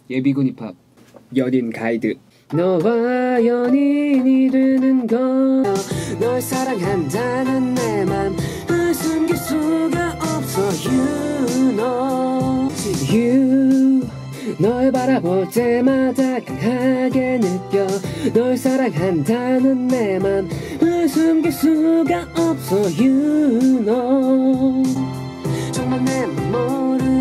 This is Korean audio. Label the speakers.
Speaker 1: 예비군 입학 연인 가이드. 너와 연인이 되는 건 널 사랑한다는 내 맘 숨길 수가 없어. You know you. 널 바라볼 때마다 강하게 느껴 널 사랑한다는 내 맘 숨길 수가 없어. You know 정말 내 맘 모르